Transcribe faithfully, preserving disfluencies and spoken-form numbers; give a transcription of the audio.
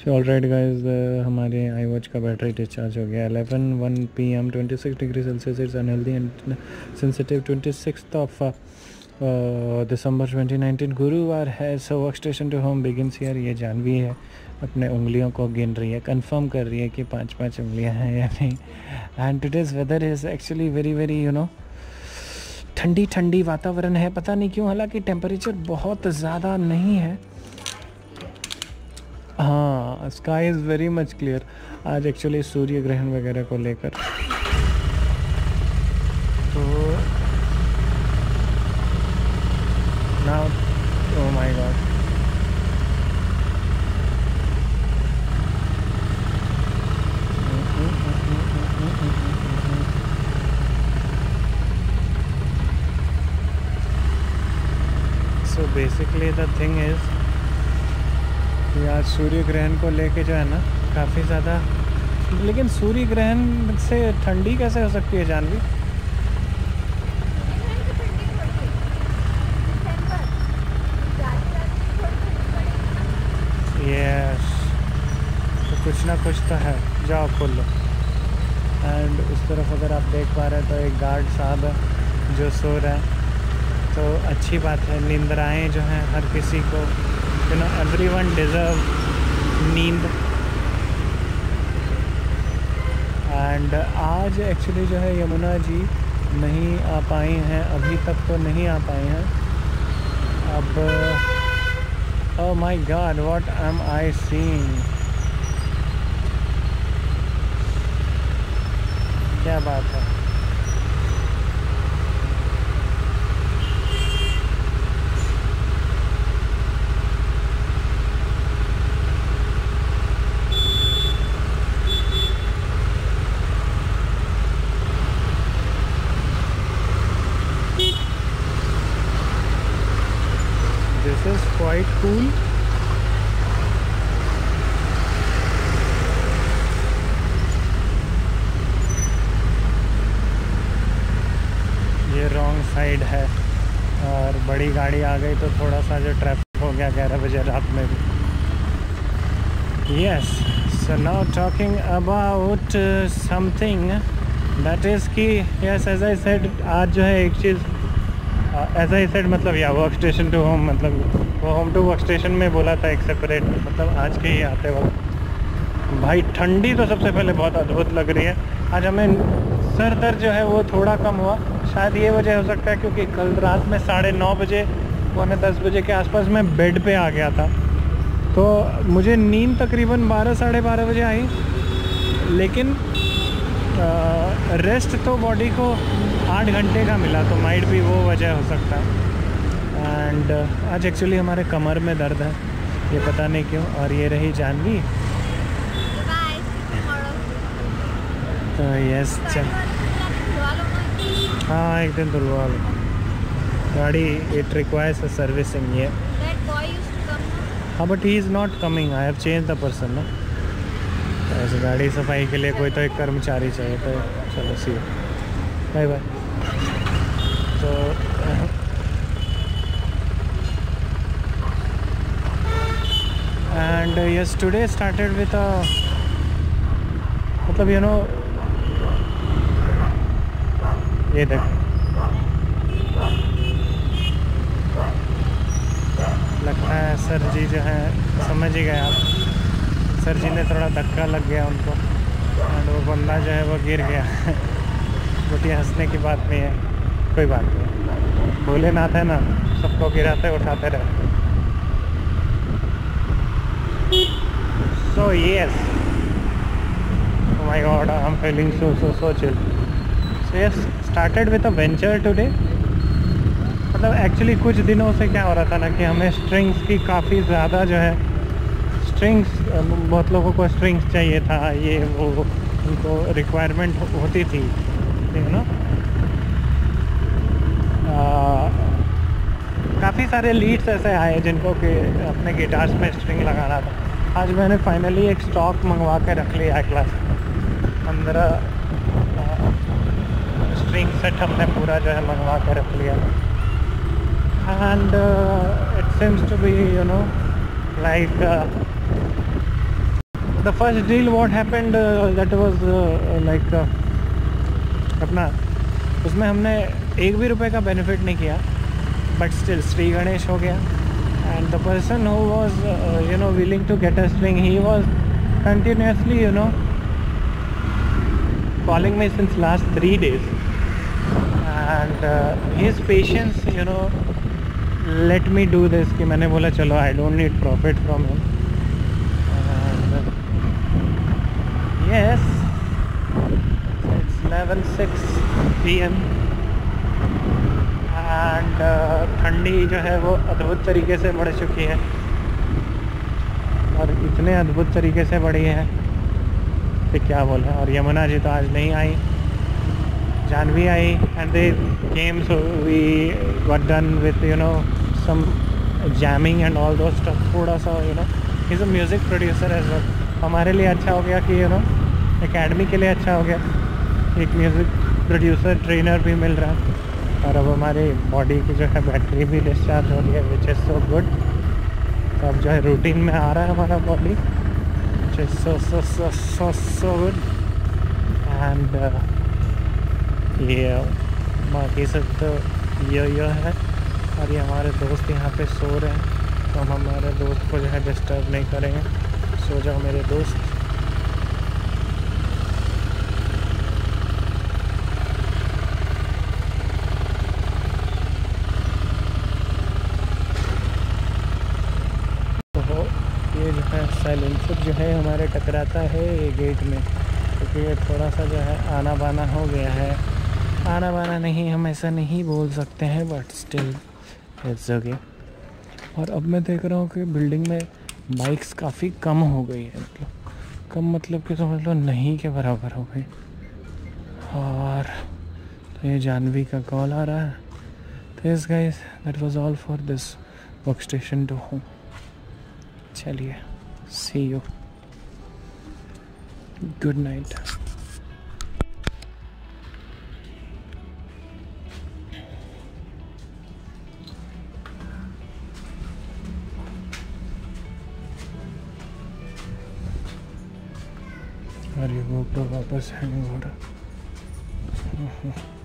Alright guys, हमारे iWatch का battery discharge हो गया। Eleven one P M twenty six degree Celsius is unhealthy and sensitive. Twenty six of December twenty nineteen गुरुवार है। So work station to home begins here. ये जानवी है, अपने उंगलियों को गिन रही है, कंफर्म कर रही है कि पांच पांच उंगलियां हैं या नहीं। And today's weather is actually very very you know ठंडी ठंडी वातावरण है, पता नहीं क्यों। हालांकि टेम्परेचर बहुत ज़्यादा नहीं है। हाँ, sky is very much clear. आज एक्चुअली सूर्य ग्रहण वगैरह को लेकर तो now oh my God, so basically the thing is कि आज सूर्य ग्रहण को लेके जो है ना काफ़ी ज़्यादा, लेकिन सूर्य ग्रहण से ठंडी कैसे हो सकती है जानवी? यस, तो कुछ ना कुछ तो है। जाओ खोल लो। एंड उस तरफ अगर आप देख पा रहे हैं तो एक गार्ड साहब है जो सो रहा है, तो अच्छी बात है। नींदराएँ जो हैं हर किसी को, यू नो एवरीवन डिज़र्व नींद। एंड आज एक्चुअली जो है यमुना जी नहीं आ पाई हैं, अभी तक तो नहीं आ पाई हैं। अब oh my God, what am I seeing? क्या बात है। This is quite cool. ये रॉन्ग साइड है और बड़ी गाड़ी आ गई तो थोड़ा सा जो ट्रैफिक हो गया ग्यारह बजे रात में भी। Yes, so now talking about something that is कि यस एज आई सेड, आज जो है एक चीज़ एज आई सेड मतलब या वर्क स्टेशन टू होम, मतलब वो होम टू वर्क स्टेशन में बोला था एक सेपरेट, मतलब आज के ही आते वक्त भाई ठंडी तो सबसे पहले बहुत अद्भुत लग रही है। आज हमें सर दर्द जो है वो थोड़ा कम हुआ। शायद ये वजह हो सकता है क्योंकि कल रात में साढ़े नौ बजे पौने दस बजे के आसपास मैं बेड पे आ गया था, तो मुझे नींद तकरीबन बारह साढ़े बारह बजे आई, लेकिन आ, रेस्ट तो बॉडी को आठ घंटे का मिला, तो माइट भी वो वजह हो सकता है। एंड आज एक्चुअली हमारे कमर में दर्द है, ये पता नहीं क्यों। और ये रही जानवी। तो यस, चल हाँ एक दिन धुलवा लो गाड़ी, इट रिक्वायर्स अ सर्विसिंग। ये हाँ, but he is not coming, I have change the person ना। ऐसे गाड़ी सफाई के लिए कोई तो एक कर्मचारी चाहिए, तो चलो सी बाय बाय। तो and yes, today started with a मतलब यू नो ये देख, लगता है सर जी जो है, समझ ही गए आप, सर जी ने थोड़ा धक्का लग गया उनको एंड वो बंदा जो है वो गिर गया। बट ये हंसने की बात नहीं है, कोई बात नहीं, भोलेनाथ है ना, सबको गिराते उठाते रहते। So yes, oh my God, I am feeling so so so chill. So yes, started with a venture today. मतलब एक्चुअली कुछ दिनों से क्या हो रहा था ना कि हमें स्ट्रिंग्स की काफ़ी ज़्यादा जो है स्ट्रिंग्स, बहुत लोगों को स्ट्रिंग्स चाहिए था, ये वो उनको रिक्वायरमेंट होती थी, यू नो। काफ़ी सारे लीड्स ऐसे आए जिनको कि अपने गिटार्स में स्ट्रिंग लगाना था। आज मैंने फाइनली एक स्टॉक मंगवा के रख लिया है क्लास, पंद्रह स्ट्रिंग सेट हमने पूरा जो है मंगवा के रख लिया। And it seems to be you know like uh, the first deal what happened that was like अपना उसमें हमने एक भी रुपए का बेनिफिट नहीं किया, बट स्टिल श्री गणेश हो गया। And the person who was you know willing to get us drink, he was continuously you know calling me since last three days, and uh, his patience you know let me do this कि मैंने बोला चलो I don't need profit from him, and uh, yes it's eleven six p m and uh, ठंडी जो है वो अद्भुत तरीके से बढ़ चुकी है, और इतने अद्भुत तरीके से बढ़ी है कि क्या बोले। और यमुना जी तो आज नहीं आई, जानवी आई, and they came, so we got done with you know some jamming and all those stuff. थोड़ा सा you know he is a music producer as well, हमारे लिए अच्छा हो गया कि यू नो एकेडमी के लिए अच्छा हो गया, एक म्यूज़िक प्रोड्यूसर ट्रेनर भी मिल रहा है, और अब हमारी बॉडी की जो है बैटरी भी डिस्चार्ज हो रही है, विच इज़ सो गुड। तो अब जो है रूटीन में आ रहा है हमारा body, which is so so so so so good, and uh, yeah, बाकी सब तो यो यो है। और ये हमारे दोस्त यहाँ पे सो रहे हैं, तो हम हमारे दोस्त को जो है डिस्टर्ब नहीं करेंगे। सो जाओ मेरे दोस्त। साइलेंसर जो है हमारे टकराता है ये गेट में, क्योंकि ये थोड़ा सा जो है आना बाना हो गया है। आना बाना नहीं, हम ऐसा नहीं बोल सकते हैं, बट स्टिल इट्स ओके। और अब मैं देख रहा हूँ कि बिल्डिंग में बाइक्स काफ़ी कम हो गई है, मतलब कम मतलब कि समझ लो नहीं के बराबर हो गई। और तो ये जानवी का कॉल आ रहा है। तो yes guys, that was all for this work station to home. चलिए, see you, good night। और ये GoPro वापस हैंग हो रहा।